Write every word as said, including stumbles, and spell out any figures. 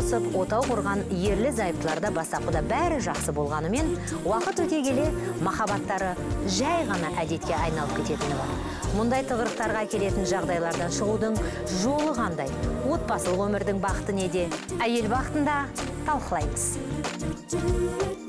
қосып, отау құрған ерлі зайыптыларда бастапқыда бәрі жақсы болғанымен, уақыт өте келе махаббаттары жай ғана әдетке айналып кететіні бар. Мұндай тығырықтарға келетін жағдайлардан шығудың жолы қандай? Отбасылық өмірдің бақыты неде? Әйел бақытында талқылаймыз.